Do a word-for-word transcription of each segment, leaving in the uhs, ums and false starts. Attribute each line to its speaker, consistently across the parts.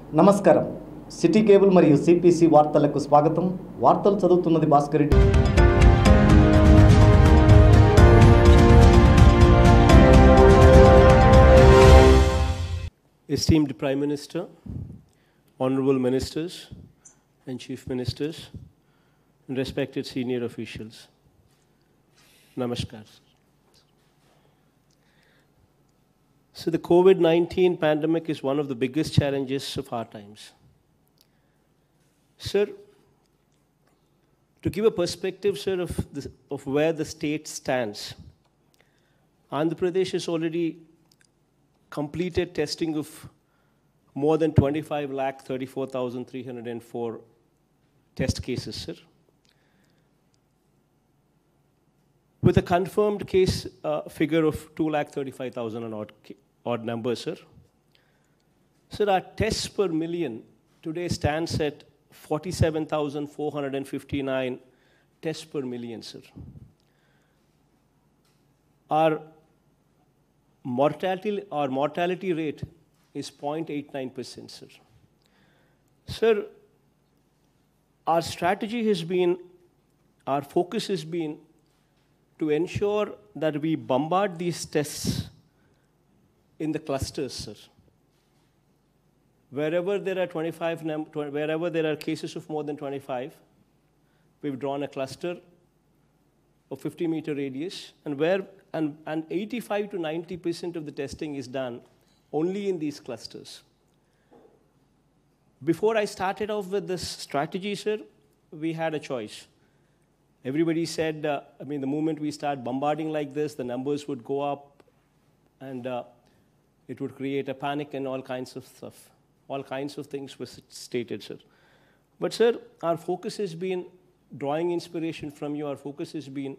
Speaker 1: నమస్కారం city cable మరియు CPC వార్తలకు స్వాగతం. వార్తలు చదువుతున్నది Bhaskar Reddy.
Speaker 2: Esteemed Prime Minister, Honorable Ministers and Chief Ministers, and respected senior officials, Namaskar. So the COVID nineteen pandemic is one of the biggest challenges of our times. Sir, to give a perspective, sir, of, the, of where the state stands, Andhra Pradesh has already completed testing of more than twenty-five lakh thirty-four thousand three hundred four test cases, sir. With a confirmed case uh, figure of two lakh thirty-five thousand and odd, odd numbers, sir. Sir, our tests per million today stands at forty-seven thousand four hundred fifty-nine tests per million, sir. Our mortality, our mortality rate is zero point eight nine percent, sir. Sir, our strategy has been, our focus has been to ensure that we bombard these tests in the clusters, sir. Wherever there are twenty-five, wherever there are cases of more than twenty-five, we've drawn a cluster of fifty meter radius, and where and, and eighty-five to ninety percent of the testing is done only in these clusters. Before I started off with this strategy, sir, we had a choice. Everybody said, uh, I mean, the moment we start bombarding like this, the numbers would go up, and uh, it would create a panic and all kinds of stuff. All kinds of things were stated, sir. But, sir, our focus has been drawing inspiration from you. Our focus has been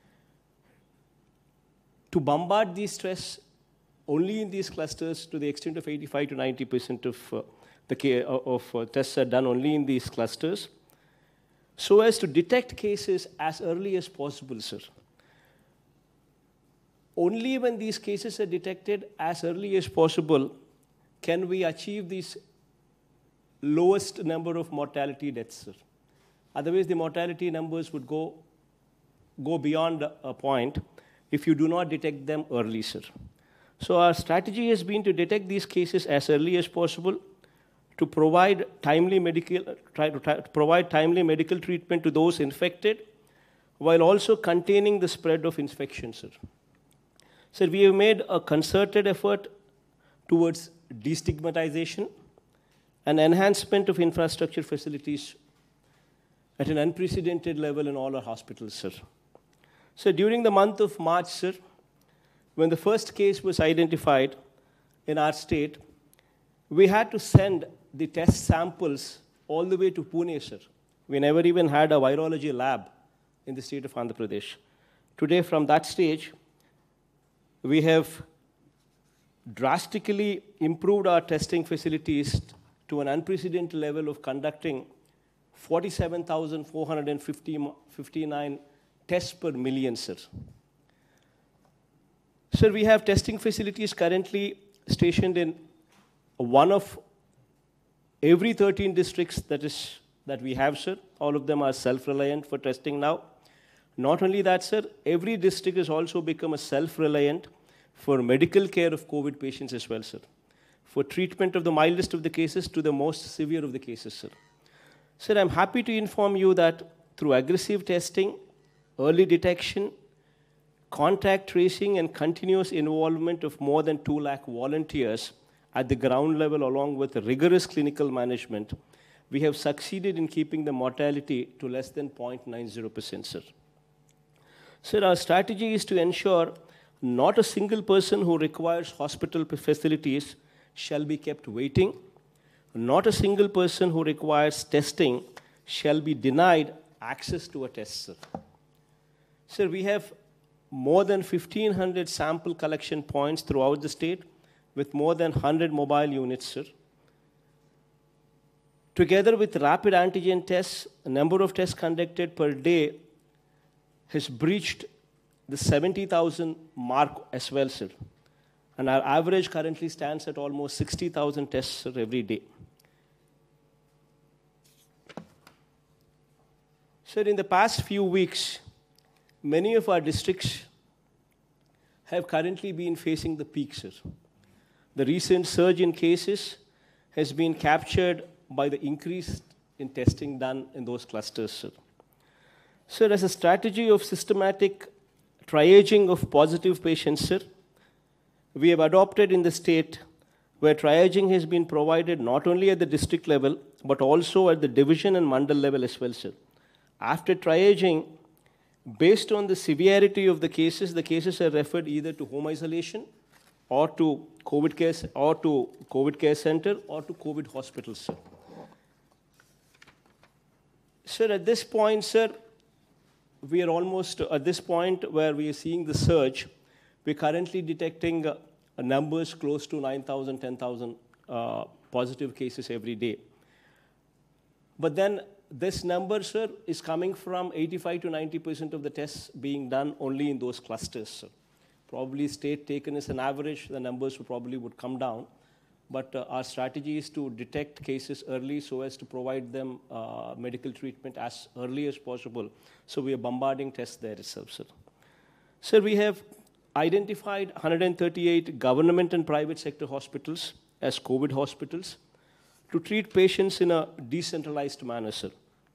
Speaker 2: to bombard these stress only in these clusters to the extent of eighty-five to ninety percent of uh, the of uh, tests are done only in these clusters, so as to detect cases as early as possible, sir. Only when these cases are detected as early as possible can we achieve this lowest number of mortality deaths, sir. Otherwise, the mortality numbers would go, go beyond a point if you do not detect them early, sir. So our strategy has been to detect these cases as early as possible, to provide timely medical, try to, try to provide timely medical treatment to those infected, while also containing the spread of infection, sir. Sir, we have made a concerted effort towards destigmatization and enhancement of infrastructure facilities at an unprecedented level in all our hospitals, sir. So during the month of March, sir, when the first case was identified in our state, we had to send the test samples all the way to Pune, sir. We never even had a virology lab in the state of Andhra Pradesh. Today, from that stage, we have drastically improved our testing facilities to an unprecedented level of conducting forty-seven thousand four hundred fifty-nine tests per million, sir. Sir, we have testing facilities currently stationed in one of every thirteen districts that is that we have, sir. All of them are self-reliant for testing now. Not only that, sir, every district has also become a self-reliant for medical care of COVID patients as well, sir. For treatment of the mildest of the cases to the most severe of the cases, sir. Sir, I'm happy to inform you that through aggressive testing, early detection, contact tracing, and continuous involvement of more than two lakh volunteers at the ground level, along with rigorous clinical management, we have succeeded in keeping the mortality to less than zero point nine zero percent, sir. Sir, our strategy is to ensure not a single person who requires hospital facilities shall be kept waiting. Not a single person who requires testing shall be denied access to a test, sir. Sir, we have more than fifteen hundred sample collection points throughout the state with more than one hundred mobile units, sir. Together with rapid antigen tests, the number of tests conducted per day has breached the seventy thousand mark as well, sir. And our average currently stands at almost sixty thousand tests every day. Sir, in the past few weeks, many of our districts have currently been facing the peak, sir. The recent surge in cases has been captured by the increase in testing done in those clusters, sir. Sir, as a strategy of systematic triaging of positive patients, sir, we have adopted in the state where triaging has been provided not only at the district level, but also at the division and mandal level as well, sir. After triaging, based on the severity of the cases, the cases are referred either to home isolation or to COVID care, or to COVID care center or to COVID hospitals, sir. Sir, at this point, sir, we are almost at this point where we are seeing the surge. We're currently detecting uh, numbers close to nine thousand, ten thousand uh, positive cases every day. But then this number, sir, is coming from eighty-five to ninety percent of the tests being done only in those clusters, sir. Probably state taken as an average, the numbers would probably would come down. But uh, our strategy is to detect cases early so as to provide them uh, medical treatment as early as possible. So we are bombarding tests there itself, sir. Sir, we have identified one hundred thirty-eight government and private sector hospitals as COVID hospitals to treat patients in a decentralized manner, sir.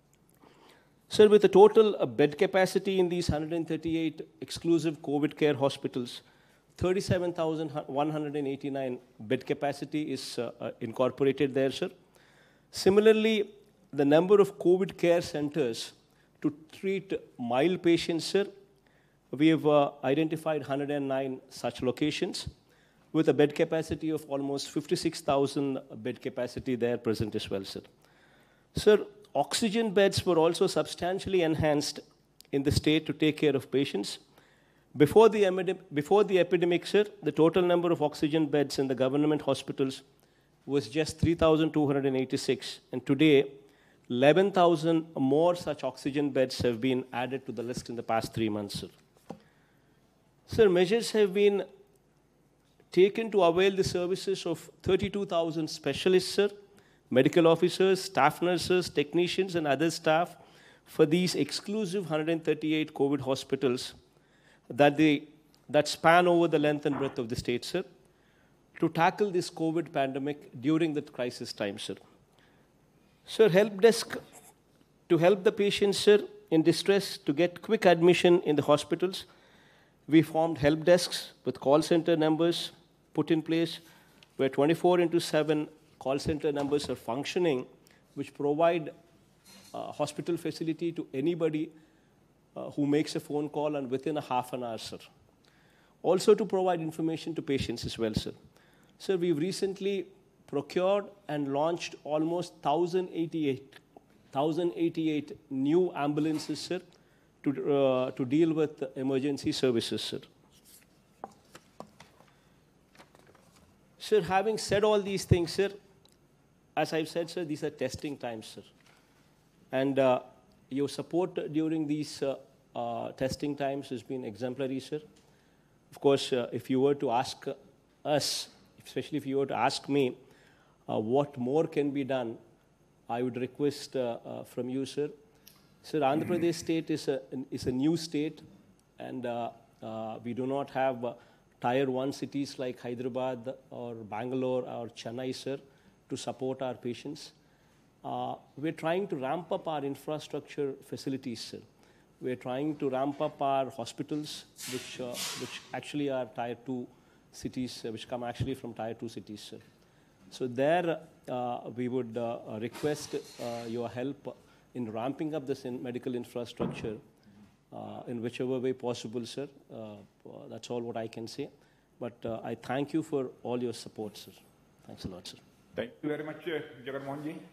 Speaker 2: Sir, with a total uh, bed capacity in these one hundred thirty-eight exclusive COVID care hospitals, thirty-seven thousand one hundred eighty-nine bed capacity is uh, uh, incorporated there, sir. Similarly, the number of COVID care centers to treat mild patients, sir, we have uh, identified one hundred nine such locations with a bed capacity of almost fifty-six thousand bed capacity there present as well, sir. Sir, oxygen beds were also substantially enhanced in the state to take care of patients. Before the, before the epidemic, sir, the total number of oxygen beds in the government hospitals was just three thousand two hundred eighty-six. And today, eleven thousand more such oxygen beds have been added to the list in the past three months, sir. Sir, measures have been taken to avail the services of thirty-two thousand specialists, sir, medical officers, staff nurses, technicians, and other staff for these exclusive one hundred thirty-eight COVID hospitals that, they, that span over the length and breadth of the state, sir, to tackle this COVID pandemic during the crisis time, sir. Sir, help desk to help the patients, sir, in distress to get quick admission in the hospitals. We formed help desks with call center numbers put in place where twenty-four into seven call center numbers are functioning, which provide uh, hospital facility to anybody uh, who makes a phone call and within a half an hour, sir. Also to provide information to patients as well, sir. Sir, we've recently procured and launched almost one thousand eighty-eight new ambulances, sir, to, uh, to deal with emergency services, sir. Sir, having said all these things, sir, as I've said, sir, these are testing times, sir. And uh, your support during these uh, uh, testing times has been exemplary, sir. Of course, uh, if you were to ask us, especially if you were to ask me uh, what more can be done, I would request uh, uh, from you, sir. Sir, Andhra Pradesh state is a, is a new state, and uh, uh, we do not have uh, tier one cities like Hyderabad or Bangalore or Chennai, sir, to support our patients. Uh, we're trying to ramp up our infrastructure facilities, sir. We're trying to ramp up our hospitals, which, uh, which actually are tier two cities, uh, which come actually from tier two cities, sir. So there, uh, we would uh, request uh, your help in ramping up this in medical infrastructure uh, in whichever way possible, sir. Uh, that's all what I can say. But uh, I thank you for all your support, sir. Thanks a lot, sir.
Speaker 3: Thank you very much, uh, Jagan Mohan ji.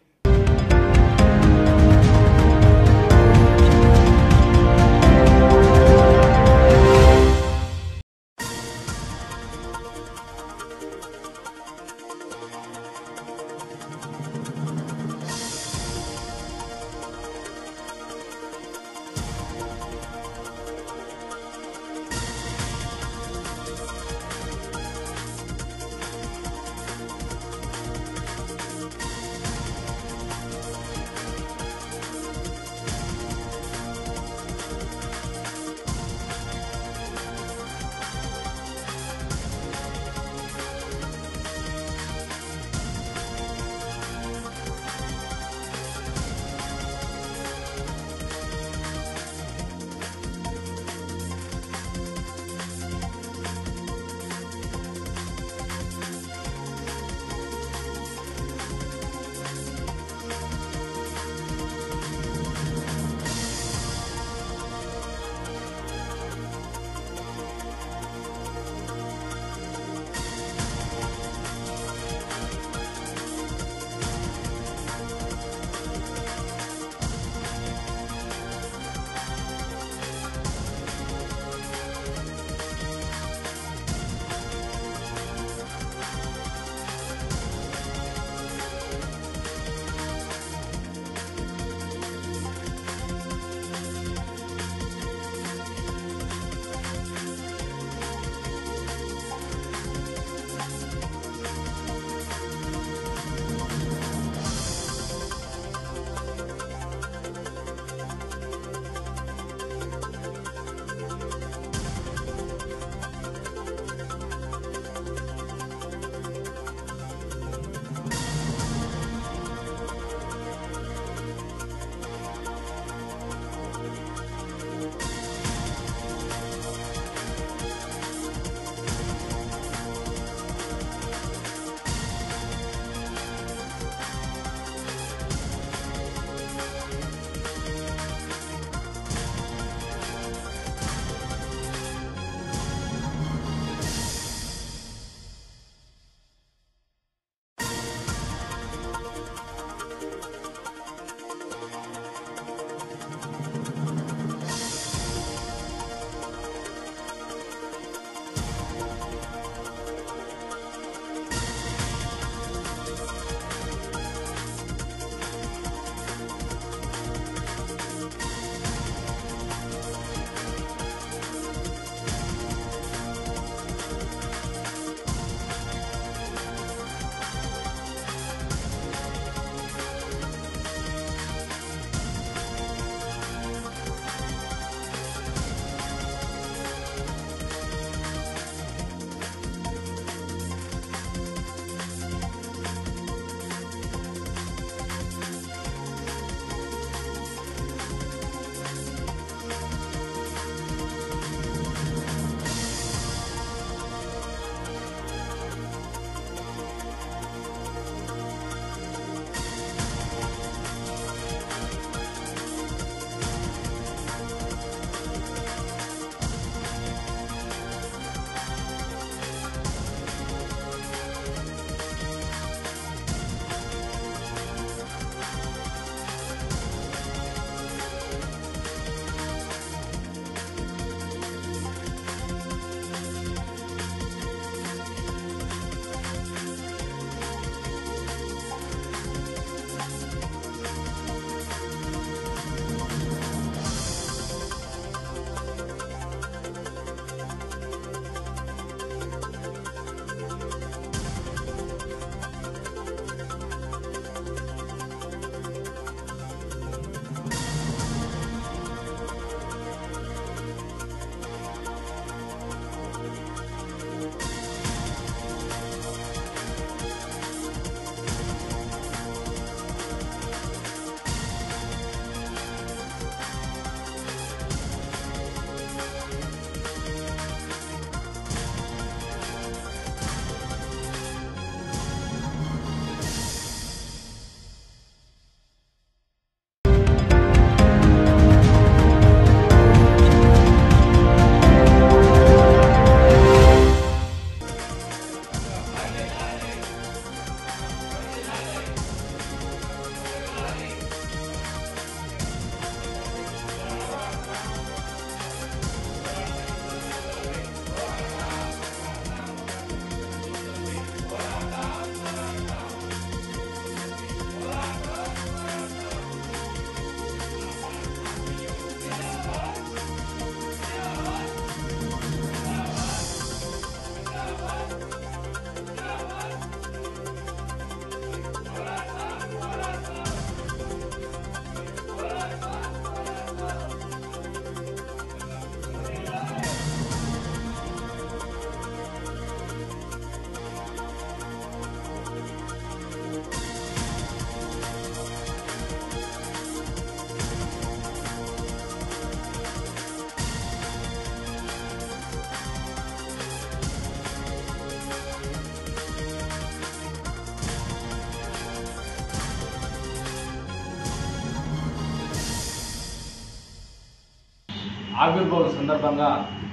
Speaker 4: ఆవిర్భావం సందర్భంగా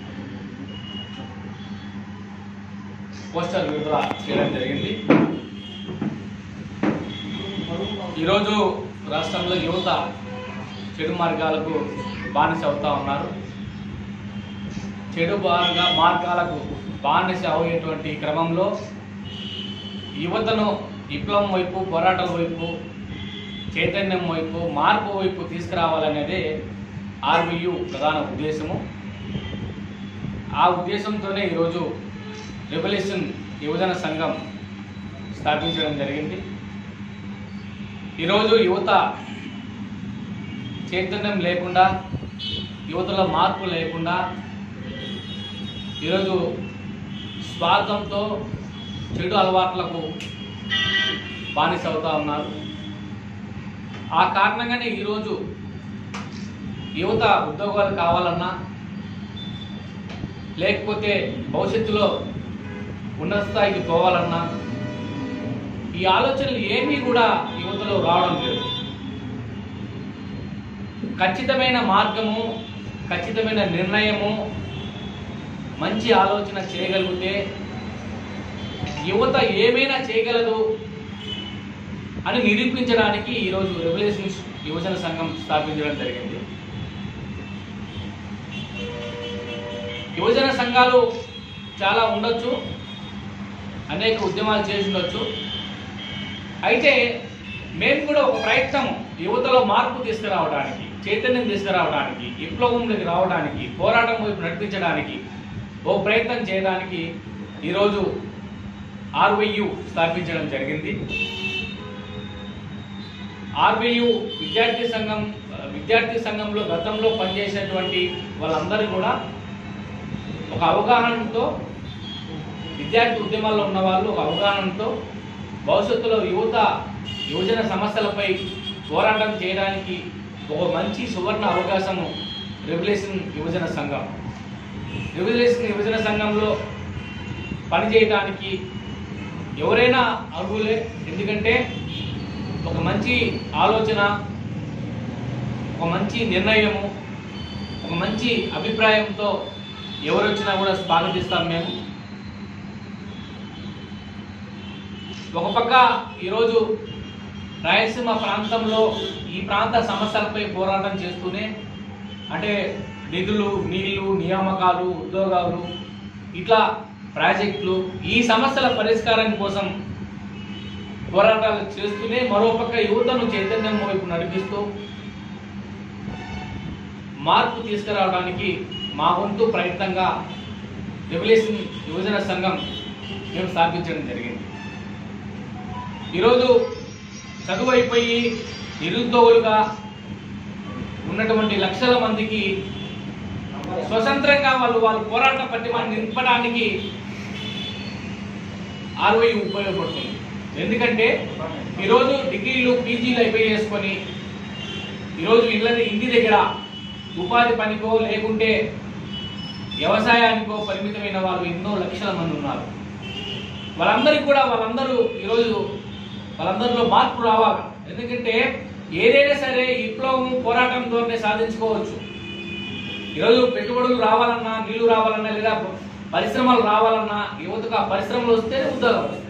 Speaker 4: poster విడుదల చేయడం జరిగింది. ఈరోజు రాష్ట్రంలో యువత చెడు మార్గాలకు బానిస అవుతా ఉన్నారు. చెడు మార్గ మార్గాలకు బానిస అయ్యేటువంటి క్రమంలో యువతను విప్లవం వైపు, పోరాటాల వైపు, చైతన్యం వైపు, మార్పు వైపు తీసుకురావాలనేదే ఆర్వీయు ప్రధాన ఉద్దేశము. ఆ ఉద్దేశంతోనే ఈరోజు రెవల్యూషన్ యువజన సంఘం స్థాపించడం జరిగింది. ఈరోజు యువత చైతన్యం లేకుండా, యువతలో మార్పు లేకుండా ఈరోజు స్వార్థంతో చెడు అలవాట్లకు బానిస అవుతూ ఉన్నారు. ఆ కారణంగానే ఈరోజు యువత ఉద్యోగాలు కావాలన్నా, లేకపోతే భవిష్యత్తులో ఉన్నత స్థాయికి పోవాలన్నా ఈ ఆలోచనలు ఏమీ కూడా యువతలో రావడం లేదు. ఖచ్చితమైన మార్గము, ఖచ్చితమైన నిర్ణయము, మంచి ఆలోచన చేయగలిగితే యువత ఏమైనా చేయగలదు అని నిరూపించడానికి ఈరోజు రెవల్యూషన్ యువజన సంఘం స్థాపించడం జరిగింది. యువజన సంఘాలు చాలా ఉండొచ్చు, అనేక ఉద్యమాలు చేసి ఉండొచ్చు. అయితే మేము కూడా ఒక ప్రయత్నం యువతలో మార్పు తీసుకురావడానికి, చైతన్యం తీసుకురావడానికి, విప్లవంలోకి రావడానికి, పోరాటం వైపు నడిపించడానికి ఓ ప్రయత్నం చేయడానికి ఈరోజు ఆర్వీయు స్థాపించడం జరిగింది. ఆర్వీయు విద్యార్థి సంఘం విద్యార్థి సంఘంలో గతంలో పనిచేసేటువంటి వాళ్ళందరూ కూడా ఒక అవగాహనతో, విద్యార్థి ఉద్యమాల్లో ఉన్న వాళ్ళు ఒక అవగాహనతో భవిష్యత్తులో యువత యువజన సమస్యలపై పోరాటం చేయడానికి ఒక మంచి సువర్ణ అవకాశము రెవల్యూషన్ యువజన సంఘం. రెవల్యూషన్ యువజన సంఘంలో పనిచేయడానికి ఎవరైనా అర్హులే. ఎందుకంటే ఒక మంచి ఆలోచన, ఒక మంచి నిర్ణయము, ఒక మంచి అభిప్రాయంతో ఎవరు వచ్చినా కూడా స్వాగతిస్తాం మేము. ఒక పక్క ఈరోజు రాయలసీమ ప్రాంతంలో ఈ ప్రాంత సమస్యలపై పోరాటం చేస్తూనే, అంటే నిధులు, నీళ్లు, నియామకాలు, ఉద్యోగాలు, ఇట్లా ప్రాజెక్టులు, ఈ సమస్యల పరిష్కారం కోసం పోరాటాలు చేస్తూనే మరోపక్క యువతను చైతన్యం వైపు నడిపిస్తూ మార్పు తీసుకురావడానికి మా వంతు ప్రయత్నంగా రెవల్యూషన్ యువజన సంఘం మేము స్థాపించడం జరిగింది. ఈరోజు చదువు అయిపోయి నిరుద్యోగులుగా ఉన్నటువంటి లక్షల మందికి స్వతంత్రంగా వాళ్ళు వాళ్ళ పోరాట పట్టిమని నింపడానికి ఆర్వై ఉపయోగపడుతుంది. ఎందుకంటే ఈరోజు డిగ్రీలు, పీజీలు అయిపోయి చేసుకొని ఈరోజు ఇళ్ళని ఇంటి దగ్గర ఉపాధి పనికో లేకుంటే వ్యవసాయానికో పరిమితమైన వాళ్ళు ఎన్నో లక్షల మంది ఉన్నారు. వాళ్ళందరికీ కూడా వాళ్ళందరూ ఈరోజు వాళ్ళందరిలో మార్పు రావాలి. ఎందుకంటే ఏదైనా సరే విప్లవం పోరాటంతోనే సాధించుకోవచ్చు. ఈరోజు పెట్టుబడులు రావాలన్నా, నీళ్లు రావాలన్నా, లేదా పరిశ్రమలు రావాలన్నా యువతకు ఆ పరిశ్రమలు వస్తేనే ఉద్యోగాలు వస్తాయి.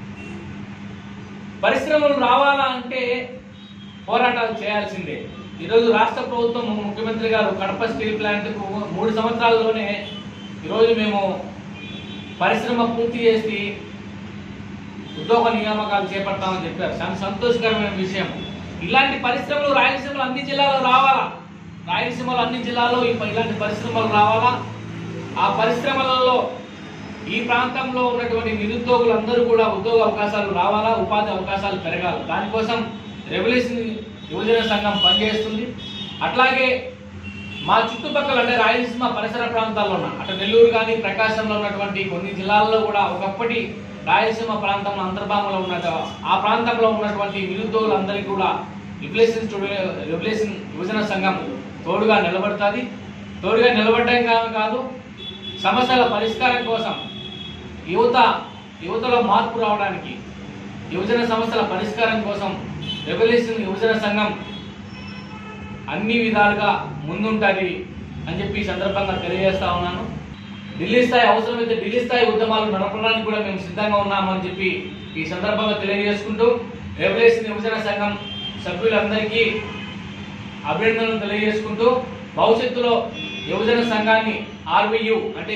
Speaker 4: పరిశ్రమలు రావాలా అంటే పోరాటాలు చేయాల్సిందే. ఈరోజు రాష్ట్ర ప్రభుత్వం, ముఖ్యమంత్రి గారు కడప స్టీల్ ప్లాంట్కు మూడు సంవత్సరాల్లోనే ఈరోజు మేము పరిశ్రమ పూర్తి చేసి ఉద్యోగ నియామకాలు చేపడతామని చెప్పారు. చాలా సంతోషకరమైన విషయం. ఇలాంటి పరిశ్రమలు రాయలసీమలో అన్ని జిల్లాలో రావాలా. రాయలసీమలో అన్ని జిల్లాలో ఇలాంటి పరిశ్రమలు రావాలా. ఆ పరిశ్రమలలో ఈ ప్రాంతంలో ఉన్నటువంటి నిరుద్యోగులందరూ కూడా ఉద్యోగ అవకాశాలు రావాలా, ఉపాధి అవకాశాలు పెరగాలి. దానికోసం రెవల్యూషన్ యువజన సంఘం పనిచేస్తుంది. అట్లాగే మా చుట్టుపక్కల అంటే రాయలసీమ పరిసర ప్రాంతాల్లో ఉన్న అటు నెల్లూరు కానీ ప్రకాశంలో ఉన్నటువంటి కొన్ని జిల్లాల్లో కూడా ఒకప్పటి రాయలసీమ ప్రాంతంలో అంతర్భాగంలో ఉన్న ఆ ప్రాంతంలో ఉన్నటువంటి నిరుద్యోగులందరికీ కూడా రెవల్యూషన్ రెవల్యూషన్ యువజన సంఘం తోడుగా నిలబడుతుంది. తోడుగా నిలబడడం కాదు, సమస్యల పరిష్కారం కోసం యువత యువతలో మార్పు రావడానికి, యువజన సమస్యల పరిష్కారం కోసం రెవల్యూషన్ యువజన సంఘం అన్ని విధాలుగా ముందుంటుంది అని చెప్పి ఈ సందర్భంగా తెలియజేస్తా ఉన్నాను. ఢిల్లీ స్థాయి అవసరమైతే ఢిల్లీ స్థాయి ఉద్యమాలు నడపడానికి కూడా మేము సిద్ధంగా ఉన్నామని చెప్పి ఈ సందర్భంగా తెలియజేసుకుంటూ రెవల్యూషన్ యువజన సంఘం సభ్యులందరికీ అభినందనలు తెలియజేసుకుంటూ భవిష్యత్తులో యువజన సంఘాన్ని ఆర్వీయు అంటే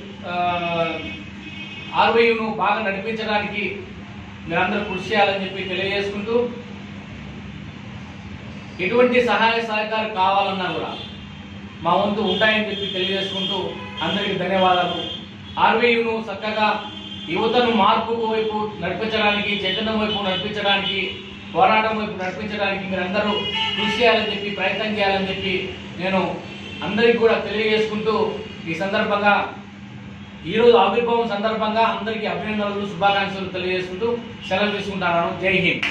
Speaker 4: ఆర్వీయును బాగా నడిపించడానికి మీరందరూ కృషి చేయాలని చెప్పి తెలియజేసుకుంటూ ఎటువంటి సహాయ సహకారం కావాలన్నా కూడా మా వంతు ఉంటాయని చెప్పి తెలియజేసుకుంటూ అందరికీ ధన్యవాదాలు. ఆర్వీయును చక్కగా యువతను మార్పు వైపు నడిపించడానికి, చైతన్యం వైపు నడిపించడానికి, పోరాటం వైపు నడిపించడానికి మీరందరూ కృషి చేయాలని చెప్పి ప్రయత్నం చేయాలని చెప్పి నేను అందరికీ కూడా తెలియజేసుకుంటూ ఈ సందర్భంగా ఈరోజు ఆవిర్భావం సందర్భంగా అందరికీ అభినందనలు శుభాకాంక్షలు తెలియజేసుకుంటూ సెలవు తీసుకుంటున్నాను. జై హింద్.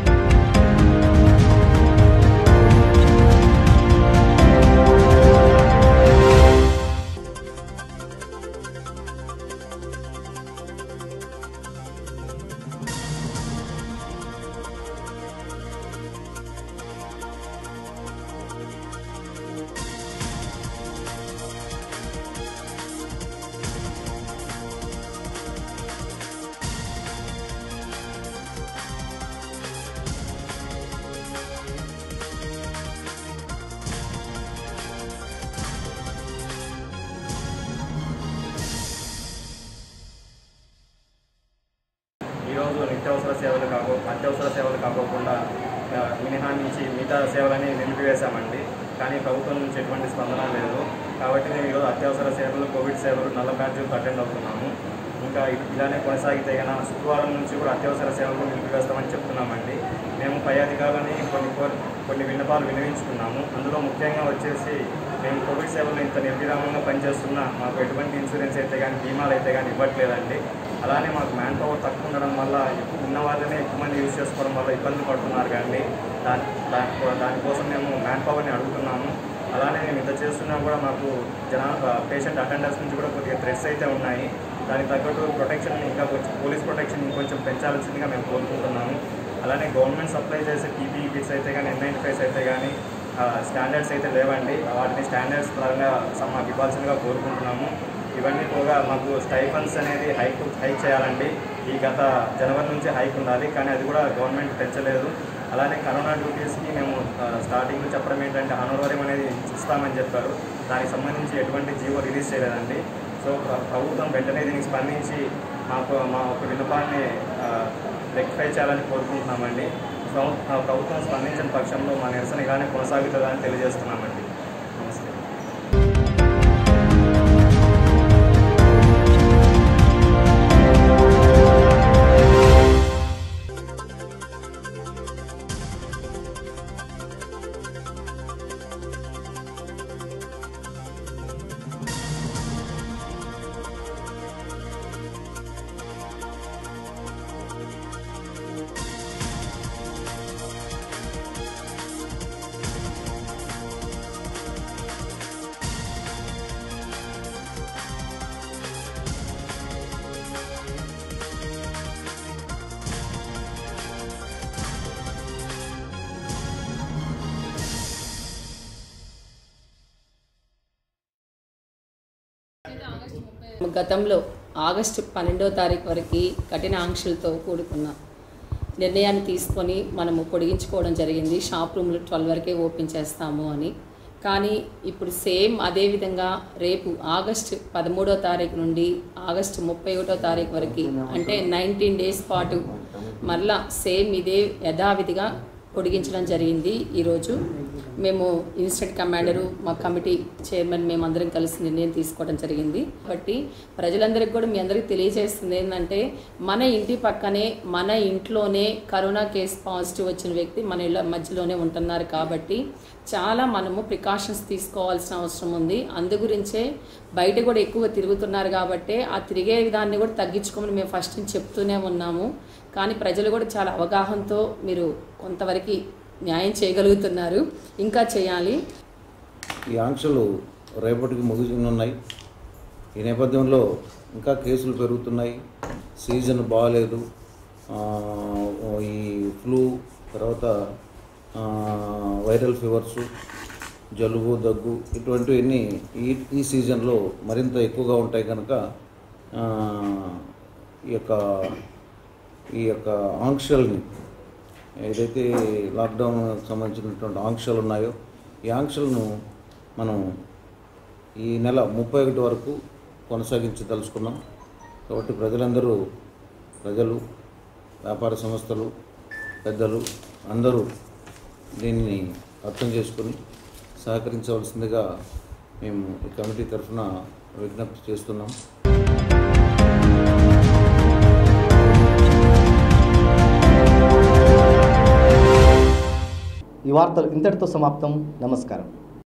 Speaker 5: ఈరోజు నిత్యావసర సేవలు కాకో అత్యవసర సేవలు కాకోకుండా మినహా నుంచి మిగతా సేవలని నిలిపివేశామండి. కానీ ప్రభుత్వం నుంచి ఎటువంటి స్పందన లేదు. కాబట్టి మేము ఈరోజు అత్యవసర సేవలు, కోవిడ్ సేవలు, నల్ల బ్యాడ్జీలకు అటెండ్ అవుతున్నాము. ఇంకా ఇలానే కొనసాగితే కన్నా శుక్రవారం నుంచి కూడా అత్యవసర సేవలు నిలిపివేస్తామని చెప్తున్నామండి. మేము పై అధికారులని కొన్ని కొన్ని విన్నపాలు వినియోగించుకున్నాము. అందులో ముఖ్యంగా వచ్చేసి మేము కోవిడ్ సేవలు ఇంత నిర్విరామంగా పనిచేస్తున్నా మాకు ఎటువంటి ఇన్సూరెన్స్ అయితే కానీ బీమాలు అయితే కానీ ఇవ్వట్లేదండి. అలానే మాకు మ్యాన్ పవర్ తక్కువ ఉండడం వల్ల ఎక్కువ ఉన్న వాళ్ళనే ఎక్కువ మంది యూజ్ చేసుకోవడం వల్ల ఇబ్బందులు పడుతున్నారు. కానీ దాని దానికోసం మేము మ్యాన్ పవర్ని అడుగుతున్నాము. అలానే మేము ఇంత చేస్తున్నా కూడా మాకు జనా పేషెంట్ అటెండర్స్ నుంచి కూడా కొద్దిగా థ్రెట్స్ అయితే ఉన్నాయి. దానికి తగ్గట్టు ప్రొటెక్షన్ ఇంకా కొంచెం పోలీస్ ప్రొటెక్షన్ ఇంకొంచెం పెంచాల్సిందిగా మేము కోరుకుంటున్నాము. అలానే గవర్నమెంట్ సప్లై చేసే పీపీఈ కిట్స్ అయితే కానీ ఎన్ నైంటీ ఫైవ్స్ అయితే కానీ స్టాండర్డ్స్ అయితే లేవండి. వాటిని స్టాండర్డ్స్ పరంగా మాకు ఇవ్వాల్సిందిగా కోరుకుంటున్నాము. ఇవన్నీ పోగా మాకు స్టైఫండ్స్ అనేది హైక్ హైక్ చేయాలండి. ఈ గత జనవరి నుంచి హైక్ ఉండాలి, కానీ అది కూడా గవర్నమెంట్ పెంచలేదు. అలానే కరోనా డ్యూటీస్కి మేము స్టార్టింగ్లో చెప్పడం ఏంటంటే హానోరియం అనేది ఇస్తామని చెప్పారు. దానికి సంబంధించి ఎటువంటి జీవో రిలీజ్ చేయలేదండి. సో ప్రభుత్వం వెంటనే దీనికి స్పందించి మాకు మా ఒక విన్నపాన్ని రెక్టిఫై చేయాలని కోరుకుంటున్నామండి. ప్రభుత్వం స్పందించిన పక్షంలో మా నిరసన కానీ కొనసాగుతుందని తెలియజేస్తున్నామండి. నమస్తే.
Speaker 6: గతంలో ఆగస్టు పన్నెండవ తారీఖు వరకు కఠిన ఆంక్షలతో కూడుకున్న నిర్ణయాన్ని తీసుకొని మనము పొడిగించుకోవడం జరిగింది. షాప్ రూమ్లు ట్వెల్వ్ వరకే ఓపెన్ చేస్తాము అని. కానీ ఇప్పుడు సేమ్ అదేవిధంగా రేపు ఆగస్టు పదమూడో తారీఖు నుండి ఆగస్టు ముప్పై ఒకటో తారీఖు వరకు అంటే నైన్టీన్ డేస్ పాటు మరలా సేమ్ ఇదే యథావిధిగా పొడిగించడం జరిగింది. ఈరోజు మేము ఇన్స్టెంట్ కమాండరు మా కమిటీ చైర్మన్ మేమందరం కలిసి నిర్ణయం తీసుకోవడం జరిగింది. కాబట్టి ప్రజలందరికీ కూడా మీ అందరికీ తెలియజేస్తుంది ఏంటంటే మన ఇంటి పక్కనే మన ఇంట్లోనే కరోనా కేసు పాజిటివ్ వచ్చిన వ్యక్తి మన ఇళ్ళ మధ్యలోనే ఉంటున్నారు. కాబట్టి చాలా మనము ప్రికాషన్స్ తీసుకోవాల్సిన అవసరం ఉంది. అందు గురించే బయట కూడా ఎక్కువ తిరుగుతున్నారు కాబట్టి ఆ తిరిగే విధాన్ని కూడా తగ్గించుకోమని మేము ఫస్ట్ నుంచి చెప్తూనే ఉన్నాము. కానీ ప్రజలు కూడా చాలా అవగాహనతో మీరు కొంతవరకు న్యాయం చేయగలుగుతున్నారు, ఇంకా చేయాలి.
Speaker 7: ఈ ఆంక్షలు రేపటికి ముగిసినున్నాయి. ఈ నేపథ్యంలో ఇంకా కేసులు పెరుగుతున్నాయి. సీజన్ బాగాలేదు. ఈ ఫ్లూ తర్వాత వైరల్ ఫీవర్సు జలుబు దగ్గు ఇటువంటివన్నీ ఈ ఈ సీజన్లో మరింత ఎక్కువగా ఉంటాయి కనుక ఆ, ఈ యొక్క ఈ యొక్క ఆంక్షల్ని ఏదైతే లాక్డౌన్ సంబంధించినటువంటి ఆంక్షలు ఉన్నాయో ఈ ఆంక్షలను మనం ఈ నెల ముప్పై ఒకటి వరకు కొనసాగించదలుచుకున్నాం. కాబట్టి ప్రజలందరూ ప్రజలు వ్యాపార సంస్థలు పెద్దలు అందరూ దీన్ని అర్థం చేసుకొని సహకరించవలసిందిగా మేము ఈ కమిటీ తరఫున విజ్ఞప్తి చేస్తున్నాం.
Speaker 1: ఈ వార్తలు ఇంతటితో సమాప్తం. నమస్కారం.